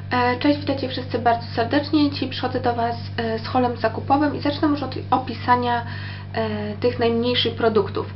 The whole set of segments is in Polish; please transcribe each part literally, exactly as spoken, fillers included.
Cześć, witajcie wszyscy bardzo serdecznie. Dzisiaj przychodzę do Was z haulem zakupowym i zacznę już od opisania tych najmniejszych produktów.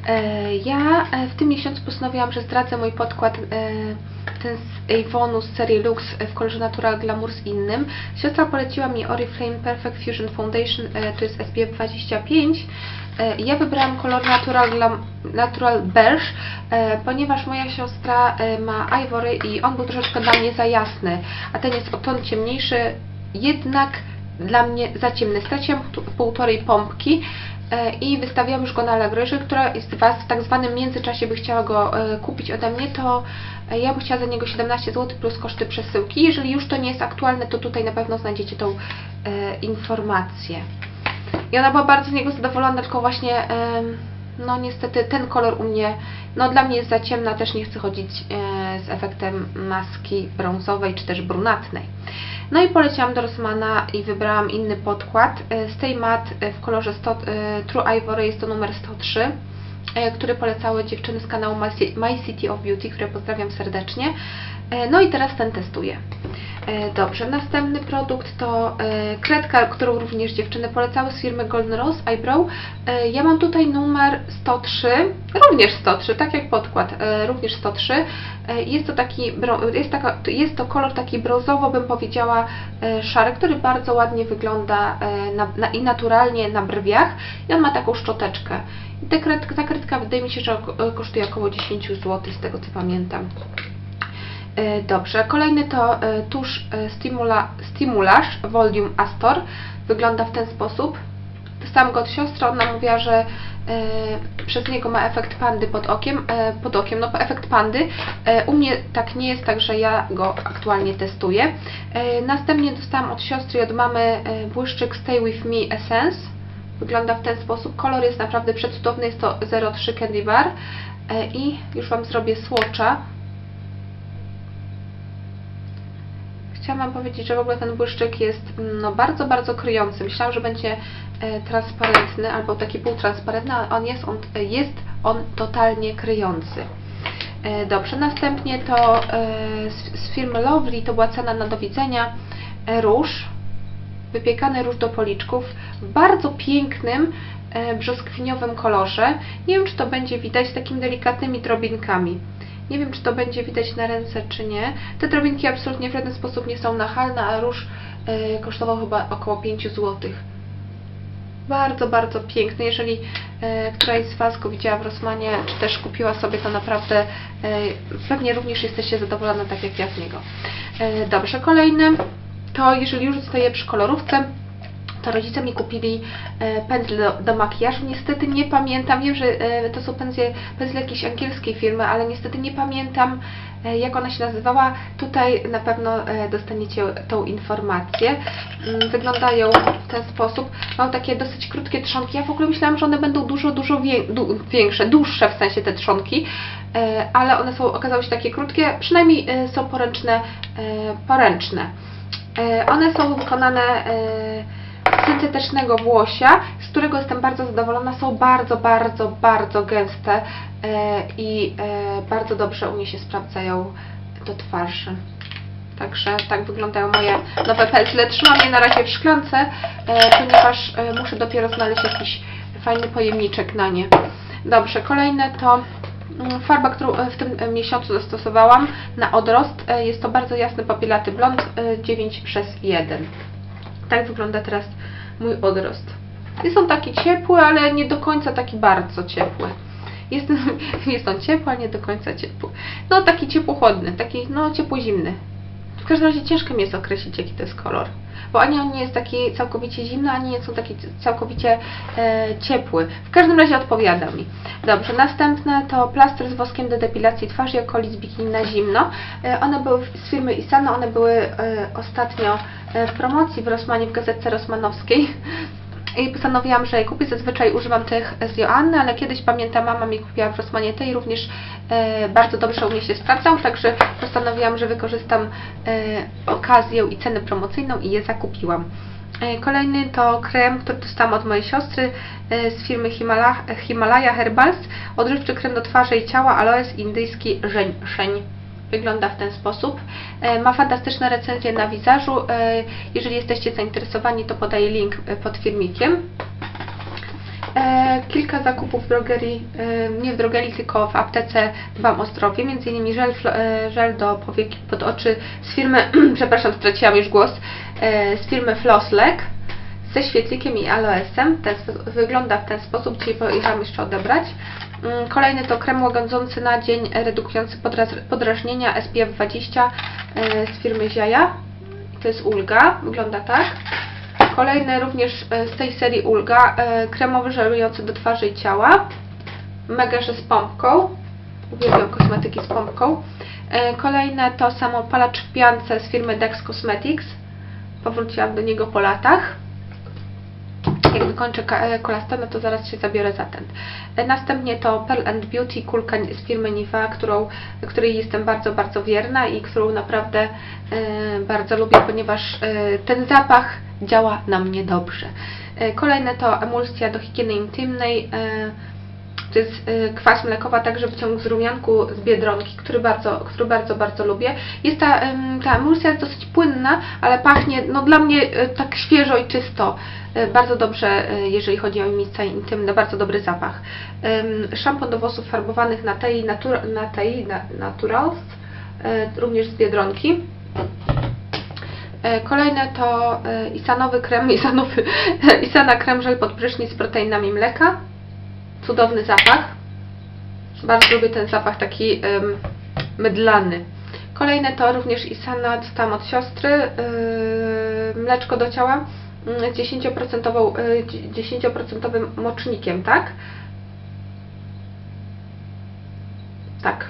Ja w tym miesiącu postanowiłam, że zdradzę mój podkład, ten z Avonu z serii Lux w kolorze Natural Glamour z innym. Siostra poleciła mi Oriflame Perfect Fusion Foundation, to jest S P F dwadzieścia pięć. Ja wybrałam kolor Natural, Natural Beige, ponieważ moja siostra ma Ivory i on był troszeczkę dla mnie za jasny, a ten jest o ton ciemniejszy, jednak dla mnie za ciemny. Straciłam półtorej pompki i wystawiłam już go na Allegro. Jeżeli która z Was w tak zwanym międzyczasie by chciała go kupić ode mnie, to ja bym chciała za niego siedemnaście złotych plus koszty przesyłki. Jeżeli już to nie jest aktualne, to tutaj na pewno znajdziecie tą informację. I ona była bardzo z niego zadowolona, tylko właśnie, no niestety ten kolor u mnie, no dla mnie jest za ciemna, też nie chcę chodzić z efektem maski brązowej czy też brunatnej. No i poleciałam do Rossmana i wybrałam inny podkład. Stay Matte w kolorze sto, True Ivory, jest to numer sto trzy, który polecały dziewczyny z kanału My City of Beauty, które pozdrawiam serdecznie. No i teraz ten testuję. Dobrze, następny produkt to kredka, którą również dziewczyny polecały z firmy Golden Rose Eyebrow. Ja mam tutaj numer sto trzy, również sto trzy, tak jak podkład, również sto trzy. Jest to taki, jest, taka, jest to kolor taki brązowo, bym powiedziała, szary, który bardzo ładnie wygląda na, na, i naturalnie na brwiach. I on ma taką szczoteczkę. I ta kredka, ta kredka wydaje mi się, że kosztuje około dziesięć złotych, z tego co pamiętam. Dobrze, kolejny to tusz Stimula, Stimulash Volume Astor. Wygląda w ten sposób. Dostałam go od siostry, ona mówiła, że e, przez niego ma efekt pandy pod okiem, e, pod okiem, no efekt pandy. E, u mnie tak nie jest, także ja go aktualnie testuję. E, następnie dostałam od siostry i od mamy e, błyszczyk Stay With Me Essence. Wygląda w ten sposób. Kolor jest naprawdę przecudowny, jest to zero trzy Candy Bar. E, I już Wam zrobię swatcha. Chciałam powiedzieć, że w ogóle ten błyszczyk jest no, bardzo, bardzo kryjący. Myślałam, że będzie e, transparentny albo taki półtransparentny, ale on jest on, jest on totalnie kryjący. E, dobrze, następnie to e, z, z firmy Lovely, to była cena na do widzenia, e, róż, wypiekany róż do policzków w bardzo pięknym e, brzoskwiniowym kolorze. Nie wiem, czy to będzie widać, z takimi delikatnymi drobinkami. Nie wiem, czy to będzie widać na ręce, czy nie. Te drobinki absolutnie w żaden sposób nie są nachalne, a róż yy, kosztował chyba około pięć złotych. Bardzo, bardzo piękny. Jeżeli yy, któraś z Was go widziała w Rossmanie, czy też kupiła sobie, to naprawdę yy, pewnie również jesteście zadowolone, tak jak ja z niego. Yy, dobrze, kolejny to jeżeli już zostaję przy kolorówce, to rodzice mi kupili e, pędzle do, do makijażu. Niestety nie pamiętam, wiem, że e, to są pędzle, pędzle jakiejś angielskiej firmy, ale niestety nie pamiętam, e, jak ona się nazywała. Tutaj na pewno e, dostaniecie tą informację. Mm, wyglądają w ten sposób. Mam takie dosyć krótkie trzonki. Ja w ogóle myślałam, że one będą dużo, dużo wię, du, większe, dłuższe w sensie te trzonki, e, ale one są, okazały się takie krótkie. Przynajmniej e, są poręczne. E, poręczne. E, one są wykonane e, syntetycznego włosia, z którego jestem bardzo zadowolona. Są bardzo, bardzo, bardzo gęste e, i e, bardzo dobrze u mnie się sprawdzają do twarzy. Także tak wyglądają moje nowe pędzle. Trzymam je na razie w szklance, e, ponieważ e, muszę dopiero znaleźć jakiś fajny pojemniczek na nie. Dobrze, kolejne to farba, którą w tym miesiącu zastosowałam na odrost. E, jest to bardzo jasny popielaty blond e, dziewięć przez jeden. Tak wygląda teraz mój odrost. Jest on taki ciepły, ale nie do końca taki bardzo ciepły. Jest, jest on ciepły, ale nie do końca ciepły. No taki ciepło-chłodny, taki no ciepło-zimny. W każdym razie ciężko mi jest określić, jaki to jest kolor. Bo ani on nie jest taki całkowicie zimny, ani nie są taki całkowicie e, ciepły. W każdym razie odpowiada mi. Dobrze, następne to plaster z woskiem do depilacji twarzy i okolic bikini na zimno. E, one były z firmy Isano, one były e, ostatnio e, w promocji w Rossmanie, w gazetce rossmanowskiej. I postanowiłam, że je kupię. Zazwyczaj używam tych z Joanny, ale kiedyś pamiętam, mama mi kupiła w Rossmanie te i również e, bardzo dobrze u mnie się sprawdzał, także postanowiłam, że wykorzystam e, okazję i cenę promocyjną i je zakupiłam. E, kolejny to krem, który dostałam od mojej siostry e, z firmy Himalaya, Himalaya Herbals. Odżywczy krem do twarzy i ciała, aloes indyjski żeń. Wygląda w ten sposób. Ma fantastyczne recenzje na Wizażu. Jeżeli jesteście zainteresowani, to podaję link pod filmikiem. Kilka zakupów w drogerii, nie w drogerii, tylko w aptece Dbam o zdrowie, między innymi żel, żel do powieki pod oczy z firmy, przepraszam, straciłam już głos, z firmy Flosslek ze świetlikiem i aloesem. Ten wygląda w ten sposób, dzisiaj pojechałam jeszcze odebrać. Kolejny to krem łagodzący na dzień, redukujący podrażnienia S P F dwadzieścia z firmy Ziaja. To jest Ulga, wygląda tak. Kolejny również z tej serii Ulga, kremowy żelujący do twarzy i ciała. Mega, że z pompką. Uwielbiam kosmetyki z pompką. Kolejne to samopalacz w piance z firmy Dex Cosmetics. Powróciłam do niego po latach. Jak wykończę kolastę, no to zaraz się zabiorę za ten. Następnie to Pearl and Beauty, kulka z firmy Nivea, którą, której jestem bardzo, bardzo wierna i którą naprawdę e, bardzo lubię, ponieważ e, ten zapach działa na mnie dobrze. E, kolejne to emulsja do higieny intymnej. E, To jest kwas mlekowa, także wyciąg z rumianku z Biedronki, który bardzo, który bardzo, bardzo lubię. Jest ta, ta emulsja jest dosyć płynna, ale pachnie, no dla mnie tak świeżo i czysto. Bardzo dobrze, jeżeli chodzi o miejsca intymne, bardzo dobry zapach. Szampon do włosów farbowanych Natei, Natura, Natei Naturals, również z Biedronki. Kolejne to Isanowy krem, Isanowy, Isana krem żel pod prysznic z proteinami mleka. Cudowny zapach. Bardzo lubię ten zapach taki um, mydlany. Kolejne to również Isana, dostałam od siostry. Yy, mleczko do ciała z dziesięć procent mocznikiem, tak? Tak.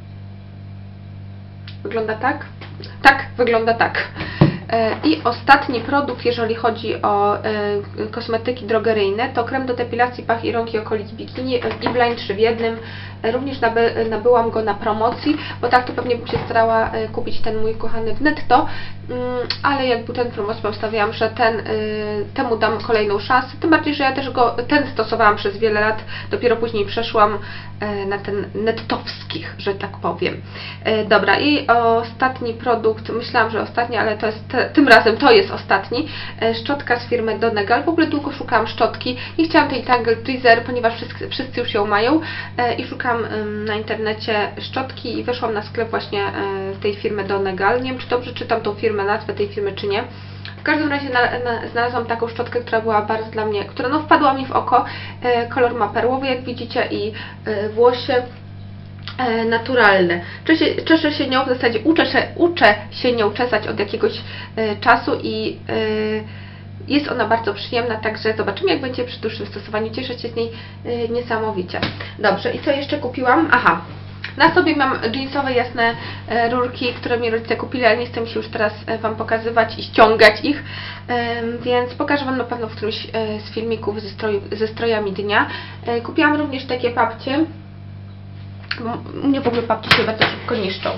Wygląda tak? Tak, wygląda tak. I ostatni produkt, jeżeli chodzi o kosmetyki drogeryjne, to krem do depilacji pach i rąk i okolic bikini i Blind trzy w jednym. Również naby, nabyłam go na promocji, bo tak to pewnie bym się starała kupić ten mój kochany w netto, ale jak był ten promocji, postawiłam, że ten, temu dam kolejną szansę, tym bardziej, że ja też go ten stosowałam przez wiele lat, dopiero później przeszłam na ten nettowskich, że tak powiem. Dobra, i ostatni produkt, myślałam, że ostatni, ale to jest tym razem to jest ostatni, szczotka z firmy Donegal. W ogóle długo szukałam szczotki, nie chciałam tej Tangle Tweezer, ponieważ wszyscy, wszyscy już ją mają i szukałam na internecie szczotki i weszłam na sklep właśnie tej firmy Donegal. Nie wiem, czy dobrze czytam tą firmę, nazwę tej firmy, czy nie. W każdym razie na, na, znalazłam taką szczotkę, która była bardzo dla mnie, która no wpadła mi w oko. Kolor ma perłowy, jak widzicie, i włosie naturalne. Czeszę się nią, w zasadzie uczę się, uczę się nią czesać od jakiegoś e, czasu i e, jest ona bardzo przyjemna, także zobaczymy, jak będzie przy dłuższym stosowaniu. Cieszę się z niej e, niesamowicie. Dobrze, i co jeszcze kupiłam? Aha, na sobie mam jeansowe jasne e, rurki, które mi rodzice kupili, ale nie chcę mi się już teraz e, Wam pokazywać i ściągać ich, e, więc pokażę Wam na pewno w którymś e, z filmików ze, stroju, ze strojami dnia. E, kupiłam również takie papcie. U mnie w ogóle papki się bardzo szybko niszczą.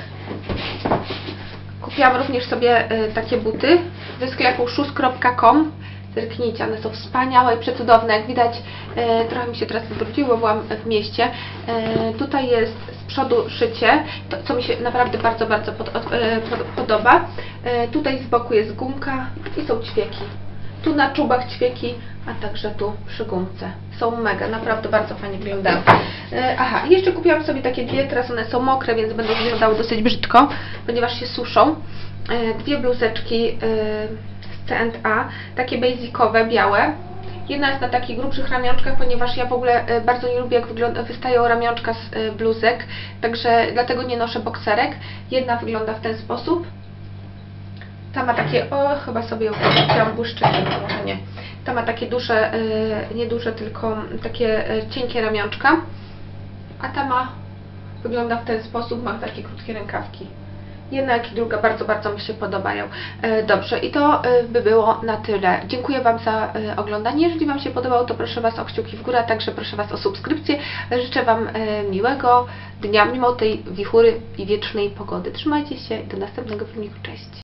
Kupiłam również sobie y, takie buty ze sklepu shoes kropka com. Zerknijcie, one są wspaniałe i przecudowne. Jak widać, y, trochę mi się teraz wywróciło, bo byłam w mieście. Y, tutaj jest z przodu szycie, to, co mi się naprawdę bardzo, bardzo pod, y, pod, podoba. Y, tutaj z boku jest gumka i są ćwieki. Tu na czubach ćwieki, a także tu przy gumce. Są mega, naprawdę bardzo fajnie wyglądają. E, aha, i jeszcze kupiłam sobie takie dwie, teraz one są mokre, więc będą wyglądały dosyć brzydko, ponieważ się suszą. E, dwie bluzeczki e, z C and A, takie basicowe, białe. Jedna jest na takich grubszych ramionczkach, ponieważ ja w ogóle e, bardzo nie lubię, jak wygląda, wystają ramionczka z e, bluzek, także dlatego nie noszę bokserek. Jedna wygląda w ten sposób. Ta ma takie, o chyba sobie ją kupiłam błyszczyki, no może nie. Ta ma takie duże, yy, nie duże, tylko takie yy, cienkie ramionczka. A ta ma, wygląda w ten sposób, ma takie krótkie rękawki. Jedna jak i druga bardzo, bardzo mi się podobają. Yy, dobrze, i to yy, by było na tyle. Dziękuję Wam za yy, oglądanie. Jeżeli Wam się podobało, to proszę Was o kciuki w górę, a także proszę Was o subskrypcję. Życzę Wam yy, miłego dnia, mimo tej wichury i wiecznej pogody. Trzymajcie się i do następnego filmiku. Cześć!